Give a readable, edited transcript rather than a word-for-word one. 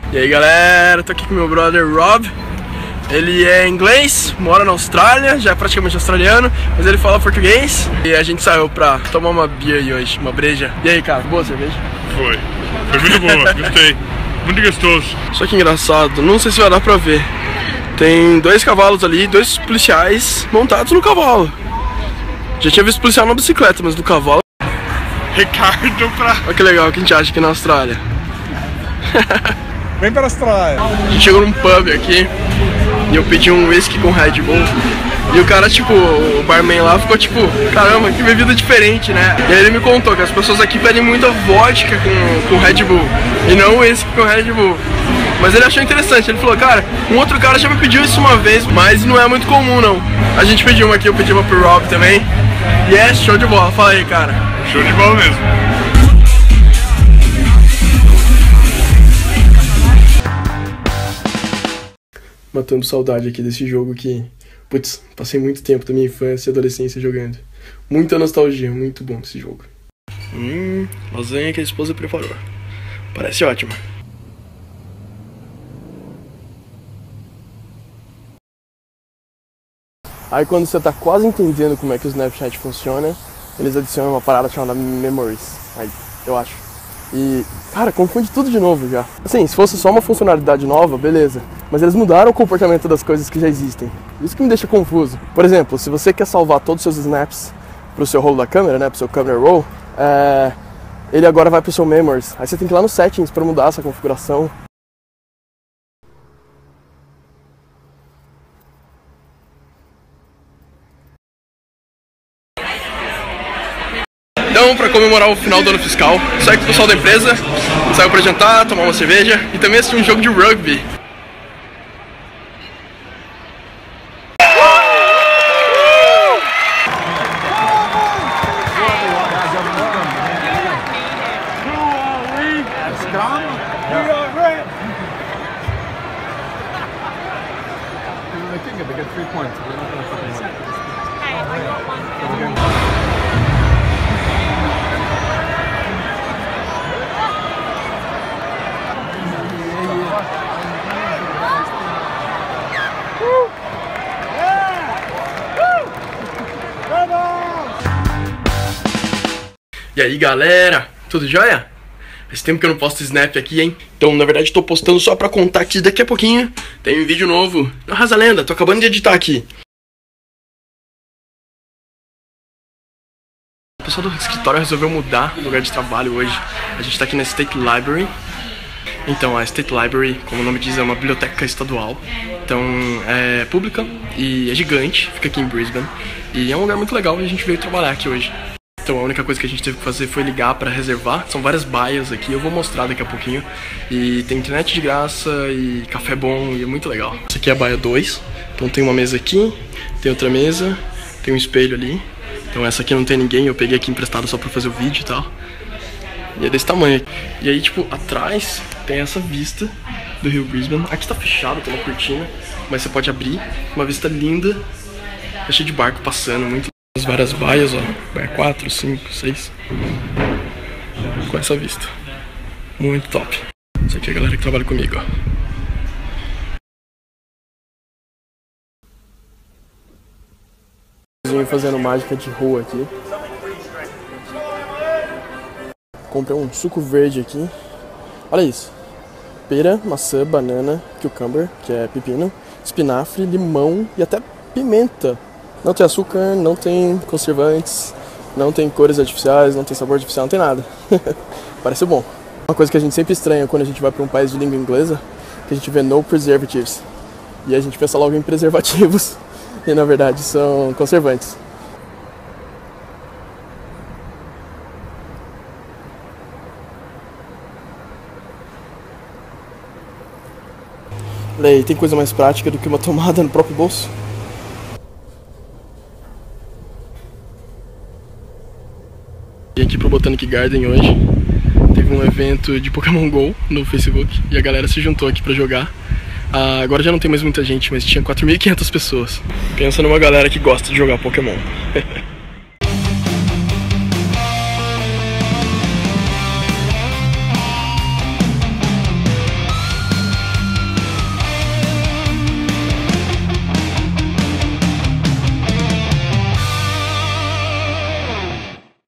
E aí galera, tô aqui com meu brother Rob. Ele é inglês, mora na Austrália, já é praticamente australiano, mas ele fala português. E a gente saiu pra tomar uma beer aí hoje, uma breja. E aí cara, boa cerveja? Foi muito boa, gostei. Muito gostoso. Só que engraçado, não sei se vai dar pra ver. Tem 2 cavalos ali, 2 policiais montados no cavalo. Já tinha visto policial na bicicleta, mas no cavalo... Ricardo pra... Olha que legal que a gente acha aqui na Austrália. Vem para a Austrália. A gente chegou num pub aqui e eu pedi um whisky com Red Bull. E o cara, tipo, o barman lá ficou tipo, caramba, que bebida diferente, né? E aí ele me contou que as pessoas aqui pedem muita vodka com Red Bull e não whisky com Red Bull. Mas ele achou interessante, ele falou, cara, um outro cara já me pediu isso uma vez, mas não é muito comum não. A gente pediu uma aqui, eu pedi uma pro Rob também. E é show de bola, fala aí, cara. Show de bola mesmo. Matando saudade aqui desse jogo que, putz, passei muito tempo da minha infância e adolescência jogando. Muita nostalgia, muito bom esse jogo. Lasanha que a esposa preparou. Parece ótima. Aí quando você tá quase entendendo como é que o Snapchat funciona, eles adicionam uma parada chamada Memories, aí, eu acho. E, cara, confunde tudo de novo já. Assim, se fosse só uma funcionalidade nova, beleza. Mas eles mudaram o comportamento das coisas que já existem. Isso que me deixa confuso. Por exemplo, se você quer salvar todos os seus snaps pro seu rolo da câmera, né, pro seu camera roll, ele agora vai pro seu Memories. Aí você tem que ir lá no Settings pra mudar essa configuração. Então, para comemorar o final do ano fiscal, saí com o pessoal da empresa, saiu para jantar, tomar uma cerveja e também assistir um jogo de rugby. E aí galera, tudo jóia? Faz tempo que eu não posto Snap aqui, hein? Então na verdade tô postando só pra contar que daqui a pouquinho tem um vídeo novo. Não reza a lenda, tô acabando de editar aqui. O pessoal do escritório resolveu mudar o lugar de trabalho hoje. A gente tá aqui na State Library. Então a State Library, como o nome diz, é uma biblioteca estadual. Então é pública e é gigante, fica aqui em Brisbane. E é um lugar muito legal e a gente veio trabalhar aqui hoje. Então a única coisa que a gente teve que fazer foi ligar pra reservar. São várias baias aqui, eu vou mostrar daqui a pouquinho. E tem internet de graça e café bom e é muito legal. Essa aqui é a baia 2. Então tem uma mesa aqui, tem outra mesa, tem um espelho ali. Então essa aqui não tem ninguém, eu peguei aqui emprestado só pra fazer o vídeo e tal. E é desse tamanho. E aí tipo, atrás tem essa vista do Rio Brisbane. Aqui tá fechado, tem uma cortina, mas você pode abrir. Uma vista linda, tá cheio de barco passando, muito. As várias baias, ó, baia 4, 5, 6, com essa vista, muito top. Isso aqui é a galera que trabalha comigo, ó. Fazendo mágica de rua aqui. Comprei um suco verde aqui. Olha isso: pera, maçã, banana, cucumber, que é pepino, espinafre, limão e até pimenta. Não tem açúcar, não tem conservantes, não tem cores artificiais, não tem sabor artificial, não tem nada. Parece bom. Uma coisa que a gente sempre estranha quando a gente vai para um país de língua inglesa, que a gente vê no preservatives. E a gente pensa logo em preservativos, e na verdade são conservantes. Olha aí, tem coisa mais prática do que uma tomada no próprio bolso? E aqui pro Botanic Garden hoje teve um evento de Pokémon GO no Facebook e a galera se juntou aqui pra jogar. Agora já não tem mais muita gente, mas tinha 4.500 pessoas. Pensa numa galera que gosta de jogar Pokémon.